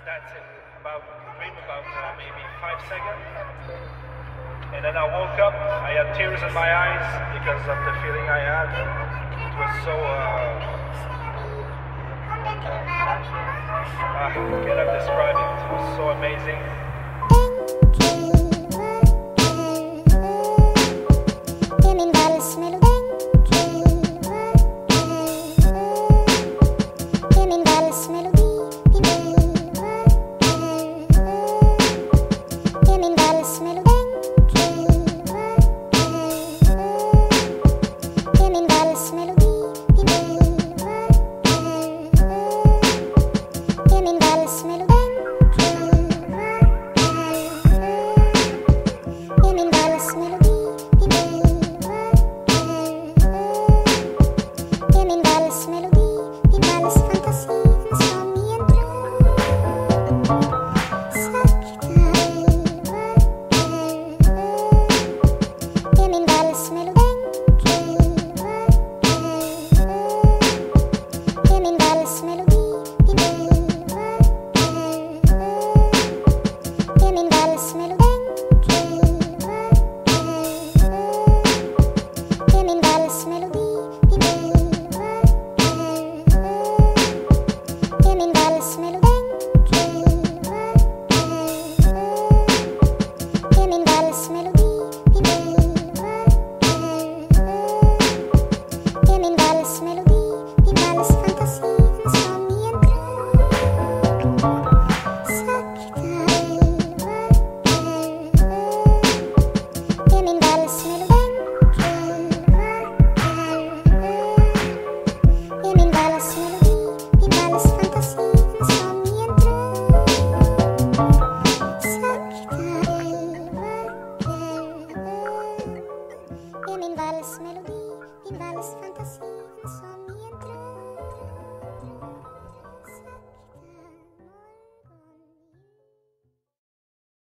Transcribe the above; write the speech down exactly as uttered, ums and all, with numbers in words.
that's it. About dream about uh, maybe five seconds, and then I woke up. I had tears in my eyes because of the feeling I had. It was so. Uh, I cannot describe it. It was so amazing. Min vals melodi, min vals fantasi.